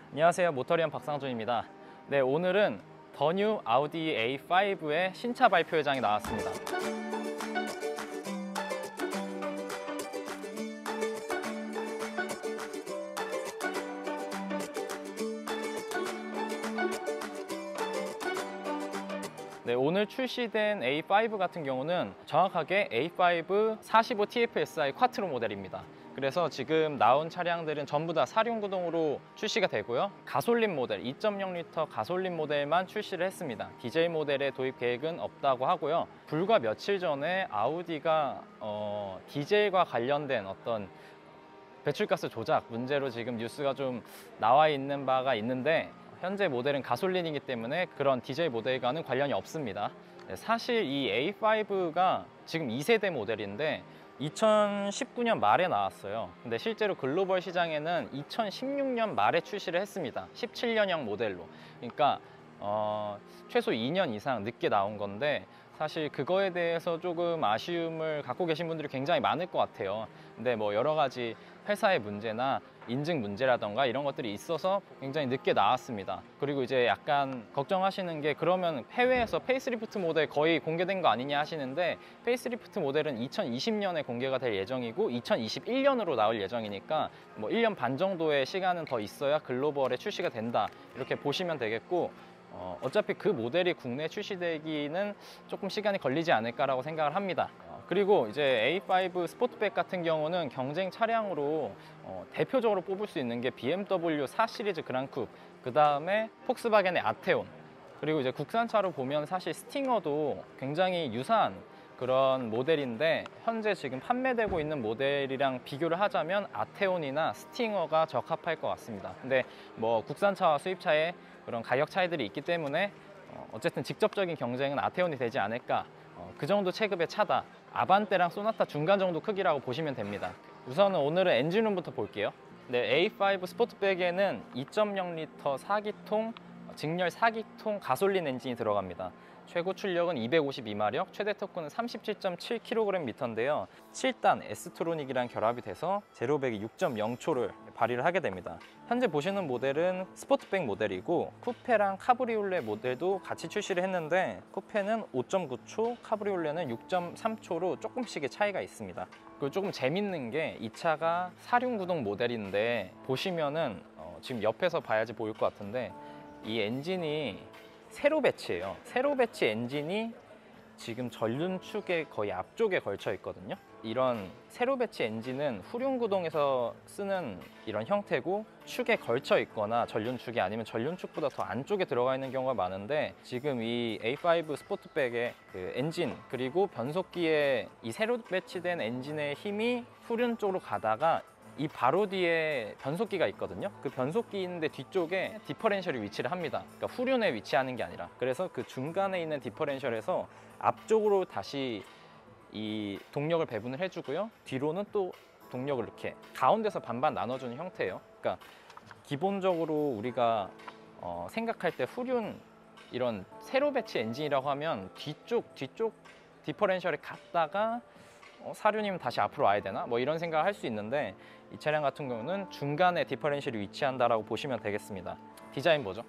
안녕하세요, 모터리언 박상준입니다. 네, 오늘은 더 뉴 아우디 A5의 신차 발표 회장이 나왔습니다. 네, 오늘 출시된 A5 같은 경우는 정확하게 A5 45 TFSI 쿼트로 모델입니다. 그래서 지금 나온 차량들은 전부 다 4륜구동으로 출시가 되고요. 가솔린 모델, 2.0L 가솔린 모델만 출시를 했습니다. 디젤 모델의 도입 계획은 없다고 하고요. 불과 며칠 전에 아우디가 디젤과 관련된 어떤 배출가스 조작 문제로 지금 뉴스가 좀 나와 있는 바가 있는데, 현재 모델은 가솔린이기 때문에 그런 디젤 모델과는 관련이 없습니다. 사실 이 A5가 지금 2세대 모델인데 2019년 말에 나왔어요. 근데 실제로 글로벌 시장에는 2016년 말에 출시를 했습니다. 17년형 모델로. 그러니까 최소 2년 이상 늦게 나온 건데, 사실 그거에 대해서 조금 아쉬움을 갖고 계신 분들이 굉장히 많을 것 같아요. 근데 뭐 여러 가지 회사의 문제나 인증 문제라던가 이런 것들이 있어서 굉장히 늦게 나왔습니다. 그리고 이제 약간 걱정하시는 게, 그러면 해외에서 페이스리프트 모델 거의 공개된 거 아니냐 하시는데, 페이스리프트 모델은 2020년에 공개가 될 예정이고 2021년으로 나올 예정이니까 뭐 1년 반 정도의 시간은 더 있어야 글로벌에 출시가 된다, 이렇게 보시면 되겠고, 어차피 그 모델이 국내에 출시되기는 조금 시간이 걸리지 않을까라고 생각을 합니다. 그리고 이제 A5 스포트백 같은 경우는 경쟁 차량으로 대표적으로 뽑을 수 있는 게 BMW 4 시리즈 그랑쿱, 그 다음에 폭스바겐의 아테온, 그리고 이제 국산차로 보면 사실 스팅어도 굉장히 유사한 그런 모델인데, 현재 지금 판매되고 있는 모델이랑 비교를 하자면 아테온이나 스팅어가 적합할 것 같습니다. 근데 뭐 국산차와 수입차의 그런 가격 차이들이 있기 때문에 어쨌든 직접적인 경쟁은 아테온이 되지 않을까, 그 정도 체급의 차다. 아반떼랑 소나타 중간 정도 크기라고 보시면 됩니다. 우선은 오늘은 엔진룸부터 볼게요. 네, A5 스포트백에는 2.0L 4기통 직렬 4기통 가솔린 엔진이 들어갑니다. 최고 출력은 252마력, 최대 토크는 37.7kgm인데요. 7단 S트로닉이랑 결합이 돼서 제로백이 6.0초를 발휘를 하게 됩니다. 현재 보시는 모델은 스포트백 모델이고, 쿠페랑 카브리올레 모델도 같이 출시를 했는데, 쿠페는 5.9초, 카브리올레는 6.3초로 조금씩의 차이가 있습니다. 그리고 조금 재밌는 게, 이 차가 4륜구동 모델인데 보시면은 지금 옆에서 봐야지 보일 것 같은데, 이 엔진이 세로 배치예요. 세로 배치 엔진이 지금 전륜축의 거의 앞쪽에 걸쳐 있거든요. 이런 세로 배치 엔진은 후륜구동에서 쓰는 이런 형태고, 축에 걸쳐 있거나 전륜축이 아니면 전륜축보다 더 안쪽에 들어가 있는 경우가 많은데, 지금 이 A5 스포트백의 그 엔진, 그리고 변속기의 이 세로 배치된 엔진의 힘이 후륜 쪽으로 가다가 이 바로 뒤에 변속기가 있거든요. 그 변속기 있는데 뒤쪽에 디퍼렌셜이 위치를 합니다. 그러니까 후륜에 위치하는 게 아니라. 그래서 그 중간에 있는 디퍼렌셜에서 앞쪽으로 다시 이 동력을 배분을 해주고요. 뒤로는 또 동력을 이렇게 가운데서 반반 나눠주는 형태예요. 그러니까 기본적으로 우리가 생각할 때 후륜, 이런 세로 배치 엔진이라고 하면 뒤쪽 디퍼렌셜에 갔다가 사륜이면 다시 앞으로 와야 되나? 뭐 이런 생각을 할 수 있는데, 이 차량 같은 경우는 중간에 디퍼렌셜이 위치한다라고 보시면 되겠습니다. 디자인 보죠.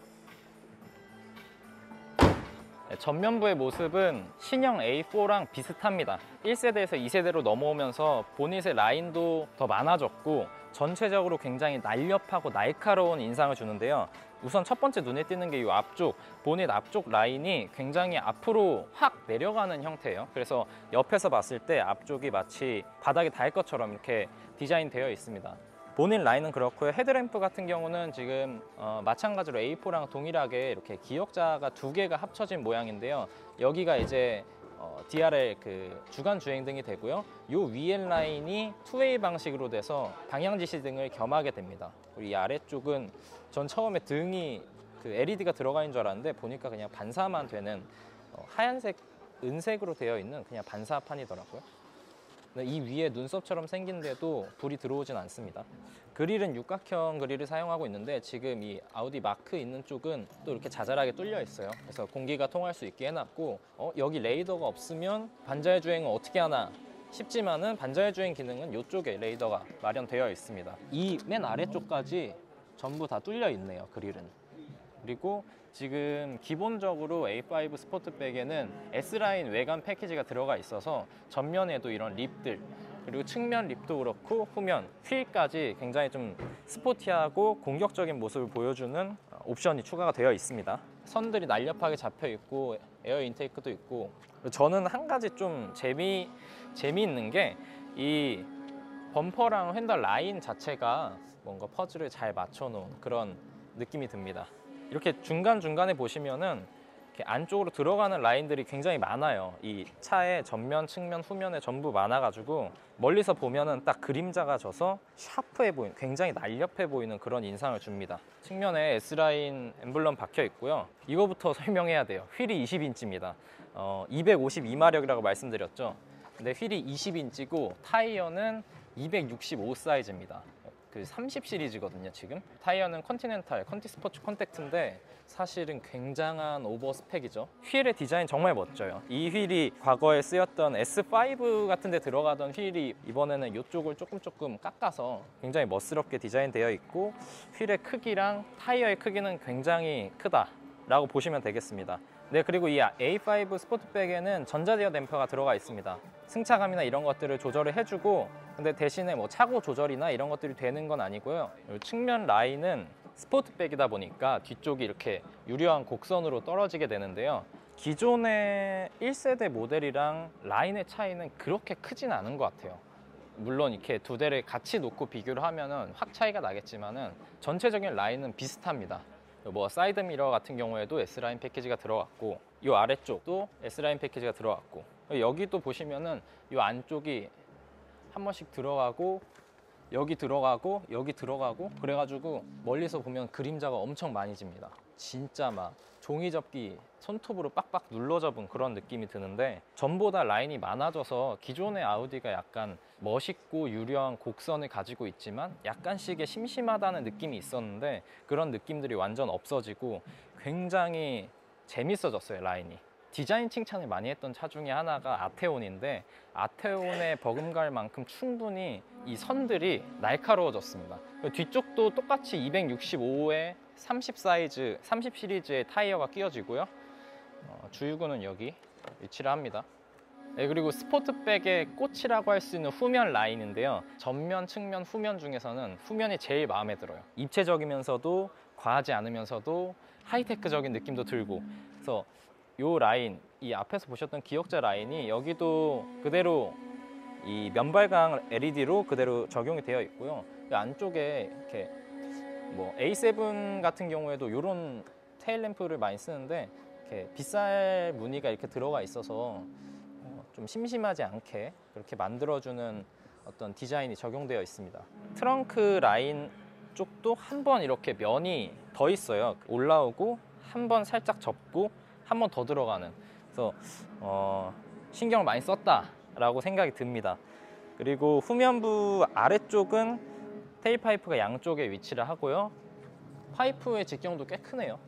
네, 전면부의 모습은 신형 A4랑 비슷합니다. 1세대에서 2세대로 넘어오면서 보닛의 라인도 더 많아졌고, 전체적으로 굉장히 날렵하고 날카로운 인상을 주는데요. 우선 첫 번째 눈에 띄는 게 이 앞쪽, 보닛 앞쪽 라인이 굉장히 앞으로 확 내려가는 형태예요. 그래서 옆에서 봤을 때 앞쪽이 마치 바닥에 닿을 것처럼 이렇게 디자인되어 있습니다. 보닛 라인은 그렇고요. 헤드램프 같은 경우는 지금 마찬가지로 A4랑 동일하게 이렇게 기역자가 두 개가 합쳐진 모양인데요. 여기가 이제 DRL 그 주간 주행등이 되고요. 요 위에 라인이 투웨이 방식으로 돼서 방향 지시 등을 겸하게 됩니다. 그리고 이 아래쪽은 전 처음에 등이 그 LED가 들어가 있는 줄 알았는데, 보니까 그냥 반사만 되는 하얀색, 은색으로 되어 있는 그냥 반사판이더라고요. 이 위에 눈썹처럼 생긴데도 불이 들어오진 않습니다. 그릴은 육각형 그릴을 사용하고 있는데, 지금 이 아우디 마크 있는 쪽은 또 이렇게 자잘하게 뚫려 있어요. 그래서 공기가 통할 수 있게 해놨고, 여기 레이더가 없으면 반자의 주행은 어떻게 하나 싶지만은, 반자의 주행 기능은 이쪽에 레이더가 마련되어 있습니다. 이 맨 아래쪽까지 전부 다 뚫려 있네요, 그릴은. 그리고 지금 기본적으로 A5 스포트백에는 S라인 외관 패키지가 들어가 있어서 전면에도 이런 립들, 그리고 측면 립도 그렇고 후면 휠까지 굉장히 좀 스포티하고 공격적인 모습을 보여주는 옵션이 추가가 되어 있습니다. 선들이 날렵하게 잡혀 있고 에어 인테이크도 있고, 저는 한 가지 좀 재미있는 게 이 범퍼랑 핸들 라인 자체가 뭔가 퍼즐을 잘 맞춰놓은 그런 느낌이 듭니다. 이렇게 중간중간에 보시면은 이렇게 안쪽으로 들어가는 라인들이 굉장히 많아요. 이 차의 전면, 측면, 후면에 전부 많아가지고 멀리서 보면은 딱 그림자가 져서 샤프해 보이는, 굉장히 날렵해 보이는 그런 인상을 줍니다. 측면에 S라인 엠블럼 박혀 있고요. 이거부터 설명해야 돼요. 휠이 20인치입니다. 252마력이라고 말씀드렸죠. 근데 휠이 20인치고 타이어는 265 사이즈입니다. 그 30 시리즈거든요. 지금 타이어는 컨티넨탈 컨티 스포츠 콘택트인데 사실은 굉장한 오버 스펙이죠. 휠의 디자인 정말 멋져요. 이 휠이 과거에 쓰였던 S5 같은 데 들어가던 휠이 이번에는 이쪽을 조금 깎아서 굉장히 멋스럽게 디자인되어 있고, 휠의 크기랑 타이어의 크기는 굉장히 크다라고 보시면 되겠습니다. 네, 그리고 이 A5 스포트백에는 전자제어 댐퍼가 들어가 있습니다. 승차감이나 이런 것들을 조절을 해주고, 근데 대신에 뭐 차고 조절이나 이런 것들이 되는 건 아니고요. 측면 라인은 스포트백이다 보니까 뒤쪽이 이렇게 유려한 곡선으로 떨어지게 되는데요. 기존의 1세대 모델이랑 라인의 차이는 그렇게 크진 않은 것 같아요. 물론 이렇게 두 대를 같이 놓고 비교를 하면은 확 차이가 나겠지만은 전체적인 라인은 비슷합니다. 뭐 사이드 미러 같은 경우에도 S라인 패키지가 들어갔고, 이 아래쪽도 S라인 패키지가 들어갔고, 여기도 보시면은 이 안쪽이 한 번씩 들어가고 여기 들어가고 여기 들어가고, 그래가지고 멀리서 보면 그림자가 엄청 많이 집니다. 진짜 막 종이접기 손톱으로 빡빡 눌러접은 그런 느낌이 드는데, 전보다 라인이 많아져서 기존의 아우디가 약간 멋있고 유려한 곡선을 가지고 있지만 약간씩의 심심하다는 느낌이 있었는데, 그런 느낌들이 완전 없어지고 굉장히 재밌어졌어요, 라인이. 디자인 칭찬을 많이 했던 차 중에 하나가 아테온인데, 아테온에 버금갈 만큼 충분히 이 선들이 날카로워졌습니다. 뒤쪽도 똑같이 265에 30 사이즈, 30 시리즈의 타이어가 끼워지고요. 주유구는 여기 위치를 합니다. 네, 그리고 스포트백의 꽃이라고 할 수 있는 후면 라인인데요. 전면, 측면, 후면 중에서는 후면이 제일 마음에 들어요. 입체적이면서도 과하지 않으면서도 하이테크적인 느낌도 들고, 그래서 요 라인, 이 앞에서 보셨던 기역자 라인이 여기도 그대로 이 면발광 LED로 그대로 적용이 되어 있고요. 이 안쪽에 이렇게 뭐 A7 같은 경우에도 이런 테일 램프를 많이 쓰는데, 이렇게 빗살 무늬가 이렇게 들어가 있어서 좀 심심하지 않게 그렇게 만들어주는 어떤 디자인이 적용되어 있습니다. 트렁크 라인 쪽도 한 번 이렇게 면이 더 있어요. 올라오고 한 번 살짝 접고 한 번 더 들어가는, 그래서 신경을 많이 썼다라고 생각이 듭니다. 그리고 후면부 아래쪽은 테일파이프가 양쪽에 위치를 하고요. 파이프의 직경도 꽤 크네요.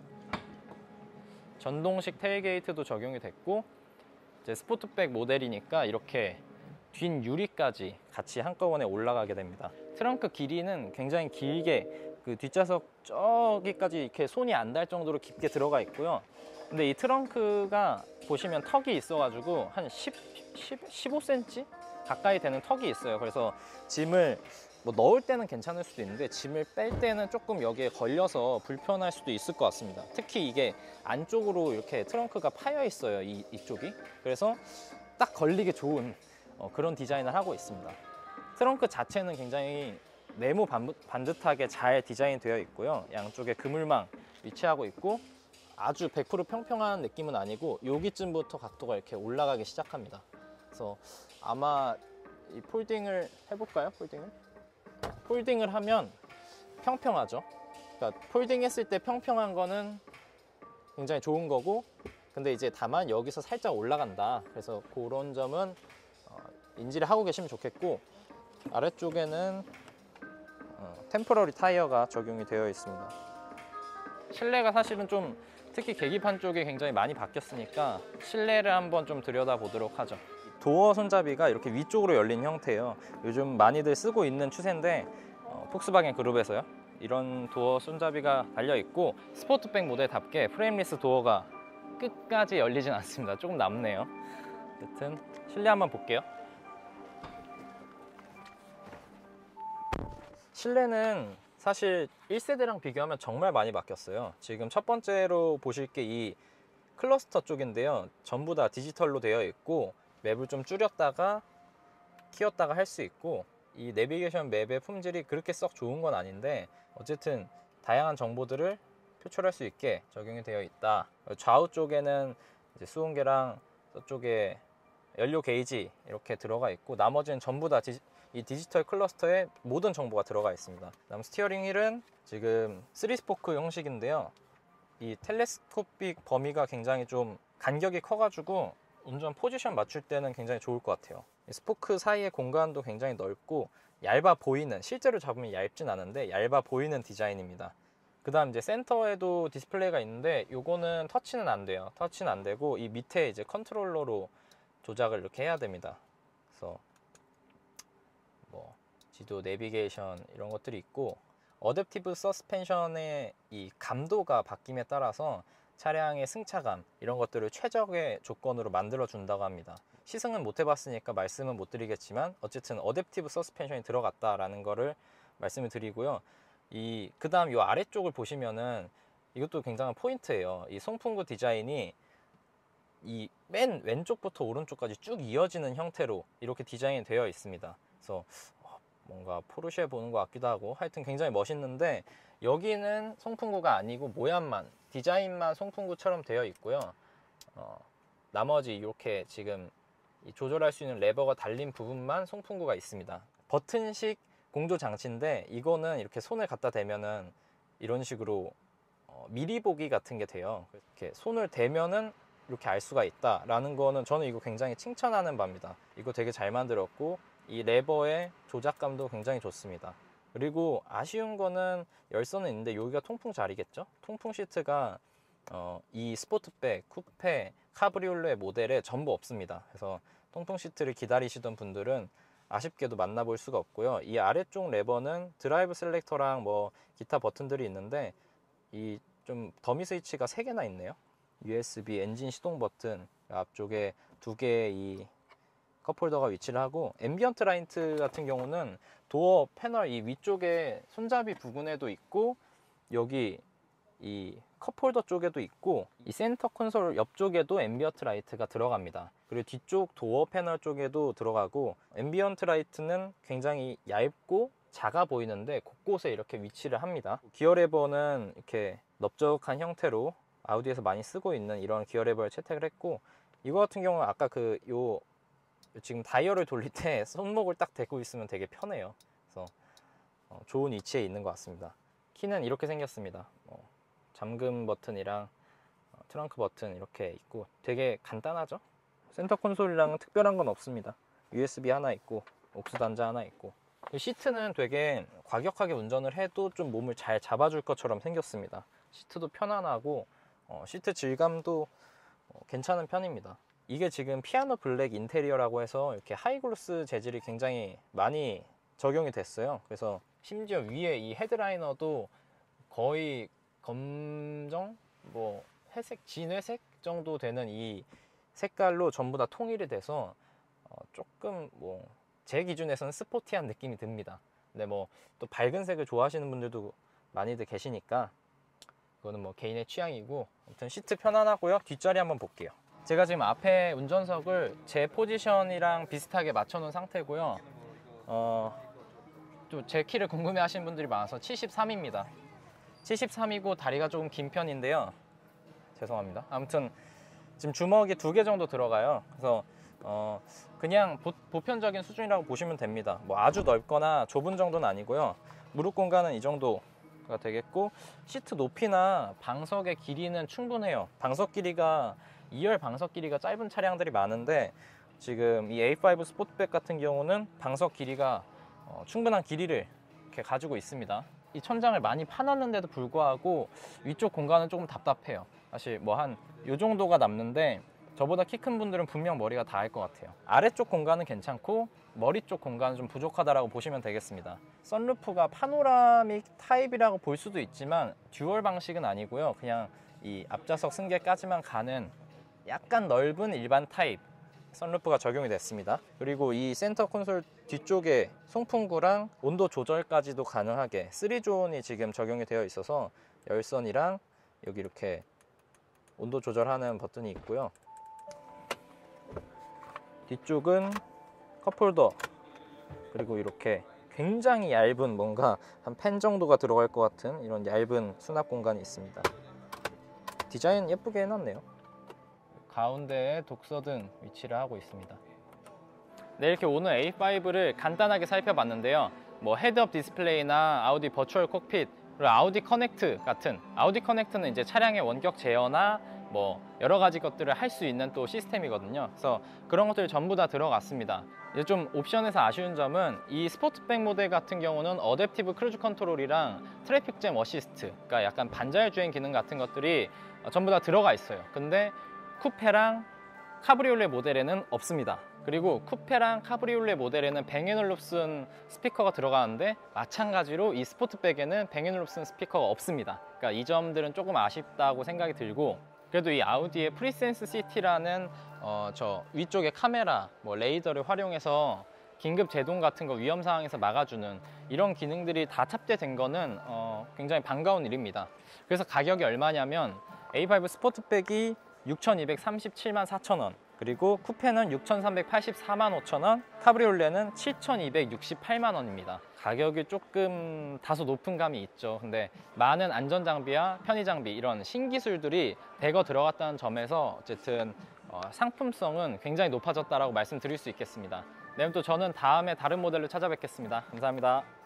전동식 테일게이트도 적용이 됐고, 이제 스포트백 모델이니까 이렇게 뒷 유리까지 같이 한꺼번에 올라가게 됩니다. 트렁크 길이는 굉장히 길게 그 뒷좌석 저기까지 이렇게 손이 안 닿을 정도로 깊게 들어가 있고요. 근데 이 트렁크가 보시면 턱이 있어가지고 한 15cm 가까이 되는 턱이 있어요. 그래서 짐을 뭐 넣을 때는 괜찮을 수도 있는데, 짐을 뺄 때는 조금 여기에 걸려서 불편할 수도 있을 것 같습니다. 특히 이게 안쪽으로 이렇게 트렁크가 파여 있어요, 이쪽이. 그래서 딱 걸리기 좋은 그런 디자인을 하고 있습니다. 트렁크 자체는 굉장히 네모 반듯하게 잘 디자인되어 있고요. 양쪽에 그물망 위치하고 있고, 아주 100% 평평한 느낌은 아니고 여기쯤부터 각도가 이렇게 올라가기 시작합니다. 그래서 아마 이 폴딩을 해볼까요? 폴딩을 하면 평평하죠. 그러니까 폴딩 했을 때 평평한 거는 굉장히 좋은 거고, 근데 이제 다만 여기서 살짝 올라간다, 그래서 그런 점은 인지를 하고 계시면 좋겠고, 아래쪽에는 템포러리 타이어가 적용이 되어 있습니다. 실내가 사실은 좀, 특히 계기판 쪽이 굉장히 많이 바뀌었으니까 실내를 한번 좀 들여다보도록 하죠. 도어 손잡이가 이렇게 위쪽으로 열린 형태예요. 요즘 많이들 쓰고 있는 추세인데 폭스바겐 그룹에서요. 이런 도어 손잡이가 달려있고 스포츠백 모델답게 프레임리스 도어가 끝까지 열리진 않습니다. 조금 남네요. 여튼 실내 한번 볼게요. 실내는 사실 1세대랑 비교하면 정말 많이 바뀌었어요. 지금 첫 번째로 보실 게 이 클러스터 쪽인데요. 전부 다 디지털로 되어 있고 맵을 좀 줄였다가 키웠다가 할 수 있고, 이 내비게이션 맵의 품질이 그렇게 썩 좋은 건 아닌데 어쨌든 다양한 정보들을 표출할 수 있게 적용이 되어 있다. 좌우 쪽에는 이제 수온계랑 저쪽에 연료 게이지 이렇게 들어가 있고, 나머지는 전부 다 이 디지털 클러스터에 모든 정보가 들어가 있습니다. 다음 스티어링 휠은 지금 3스포크 형식인데요. 이 텔레스코픽 범위가 굉장히 좀 간격이 커가지고 운전 포지션 맞출 때는 굉장히 좋을 것 같아요. 스포크 사이의 공간도 굉장히 넓고 얇아 보이는, 실제로 잡으면 얇진 않은데 얇아 보이는 디자인입니다. 그 다음 이제 센터에도 디스플레이가 있는데 요거는 터치는 안 돼요. 터치는 안 되고 이 밑에 이제 컨트롤러로 조작을 이렇게 해야 됩니다. 그래서 뭐 지도, 내비게이션 이런 것들이 있고, 어댑티브 서스펜션의 이 감도가 바뀜에 따라서 차량의 승차감 이런 것들을 최적의 조건으로 만들어 준다고 합니다. 시승은 못 해봤으니까 말씀은 못 드리겠지만 어쨌든 어댑티브 서스펜션이 들어갔다라는 거를 말씀을 드리고요. 그 다음 이 아래쪽을 보시면은 이것도 굉장한 포인트예요. 이 송풍구 디자인이 이 맨 왼쪽부터 오른쪽까지 쭉 이어지는 형태로 이렇게 디자인이 되어 있습니다. 그래서 뭔가 포르쉐 보는 것 같기도 하고, 하여튼 굉장히 멋있는데, 여기는 송풍구가 아니고 모양만, 디자인만 송풍구처럼 되어 있고요. 나머지 이렇게 지금 조절할 수 있는 레버가 달린 부분만 송풍구가 있습니다. 버튼식 공조 장치인데 이거는 이렇게 손을 갖다 대면은 이런 식으로 미리 보기 같은 게 돼요. 이렇게 손을 대면은 이렇게 알 수가 있다라는 거는 저는 이거 굉장히 칭찬하는 바입니다. 이거 되게 잘 만들었고 이 레버의 조작감도 굉장히 좋습니다. 그리고 아쉬운 거는 열선은 있는데 여기가 통풍 자리겠죠? 통풍 시트가 이 스포츠백, 쿠페, 카브리올레 모델에 전부 없습니다. 그래서 통풍 시트를 기다리시던 분들은 아쉽게도 만나볼 수가 없고요. 이 아래쪽 레버는 드라이브 셀렉터랑 뭐 기타 버튼들이 있는데 이 좀 더미 스위치가 3개나 있네요. USB 엔진 시동 버튼, 앞쪽에 2개의 이 컵홀더가 위치를 하고, 앰비언트 라이트 같은 경우는 도어 패널 이 위쪽에 손잡이 부분에도 있고 여기 이 컵홀더 쪽에도 있고 이 센터 콘솔 옆쪽에도 앰비언트 라이트가 들어갑니다. 그리고 뒤쪽 도어 패널 쪽에도 들어가고, 앰비언트 라이트는 굉장히 얇고 작아 보이는데 곳곳에 이렇게 위치를 합니다. 기어 레버는 이렇게 넓적한 형태로 아우디에서 많이 쓰고 있는 이런 기어 레버를 채택을 했고, 이거 같은 경우는 아까 지금 다이얼을 돌릴 때 손목을 딱 대고 있으면 되게 편해요. 그래서 좋은 위치에 있는 것 같습니다. 키는 이렇게 생겼습니다. 잠금 버튼이랑 트렁크 버튼 이렇게 있고 되게 간단하죠? 센터 콘솔이랑 특별한 건 없습니다. USB 하나 있고 옥스 단자 하나 있고, 시트는 되게 과격하게 운전을 해도 좀 몸을 잘 잡아줄 것처럼 생겼습니다. 시트도 편안하고 시트 질감도 괜찮은 편입니다. 이게 지금 피아노 블랙 인테리어라고 해서 이렇게 하이글로스 재질이 굉장히 많이 적용이 됐어요. 그래서 심지어 위에 이 헤드라이너도 거의 검정, 뭐 회색, 진회색 정도 되는 이 색깔로 전부 다 통일이 돼서 조금 뭐 제 기준에서는 스포티한 느낌이 듭니다. 근데 뭐 또 밝은 색을 좋아하시는 분들도 많이들 계시니까 그거는 뭐 개인의 취향이고, 아무튼 시트 편안하고요. 뒷자리 한번 볼게요. 제가 지금 앞에 운전석을 제 포지션이랑 비슷하게 맞춰 놓은 상태고요. 또 제 키를 궁금해 하시는 분들이 많아서 73입니다 73이고 다리가 조금 긴 편인데요. 죄송합니다. 아무튼 지금 주먹이 2개 정도 들어가요. 그래서 그냥 보편적인 수준이라고 보시면 됩니다. 뭐 아주 넓거나 좁은 정도는 아니고요. 무릎 공간은 이 정도가 되겠고, 시트 높이나 방석의 길이는 충분해요. 방석 길이가 2열 방석 길이가 짧은 차량들이 많은데 지금 이 A5 스포츠백 같은 경우는 방석 길이가 충분한 길이를 이렇게 가지고 있습니다. 이 천장을 많이 파놨는데도 불구하고 위쪽 공간은 조금 답답해요. 사실 뭐 한 요 정도가 남는데 저보다 키 큰 분들은 분명 머리가 닿을 것 같아요. 아래쪽 공간은 괜찮고 머리 쪽 공간은 좀 부족하다라고 보시면 되겠습니다. 선루프가 파노라믹 타입이라고 볼 수도 있지만 듀얼 방식은 아니고요. 그냥 이 앞좌석 승객까지만 가는 약간 넓은 일반 타입 선루프가 적용이 됐습니다. 그리고 이 센터 콘솔 뒤쪽에 송풍구랑 온도 조절까지도 가능하게 3존이 지금 적용이 되어 있어서 열선이랑 여기 이렇게 온도 조절하는 버튼이 있고요. 뒤쪽은 컵홀더, 그리고 이렇게 굉장히 얇은 뭔가 한 펜 정도가 들어갈 것 같은 이런 얇은 수납 공간이 있습니다. 디자인 예쁘게 해놨네요. 가운데에 독서등 위치를 하고 있습니다. 네, 이렇게 오늘 A5를 간단하게 살펴봤는데요. 뭐 헤드업 디스플레이나 아우디 버추얼 콕핏, 그리고 아우디 커넥트 같은, 아우디 커넥트는 이제 차량의 원격 제어나 뭐 여러 가지 것들을 할 수 있는 또 시스템이거든요. 그래서 그런 것들이 전부 다 들어갔습니다. 이제 좀 옵션에서 아쉬운 점은 이 스포츠백 모델 같은 경우는 어댑티브 크루즈 컨트롤이랑 트래픽 잼 어시스트, 그러니까 약간 반자율 주행 기능 같은 것들이 전부 다 들어가 있어요. 근데 쿠페랑 카브리올레 모델에는 없습니다. 그리고 쿠페랑 카브리올레 모델에는 뱅앤올룹슨 스피커가 들어가는데 마찬가지로 이 스포츠백에는 뱅앤올룹슨 스피커가 없습니다. 그러니까 이 점들은 조금 아쉽다고 생각이 들고, 그래도 이 아우디의 프리센스 시티라는 저 위쪽에 카메라, 뭐 레이더를 활용해서 긴급 제동 같은 거 위험 상황에서 막아주는 이런 기능들이 다 탑재된 거는 굉장히 반가운 일입니다. 그래서 가격이 얼마냐면 A5 스포츠백이 6,237만 4천원, 그리고 쿠페는 6,384만 5천원, 카브리올레는 7,268만 원입니다. 가격이 조금 다소 높은 감이 있죠. 근데 많은 안전장비와 편의장비, 이런 신기술들이 대거 들어갔다는 점에서 어쨌든 상품성은 굉장히 높아졌다고 말씀드릴 수 있겠습니다. 네, 또 저는 다음에 다른 모델로 찾아뵙겠습니다. 감사합니다.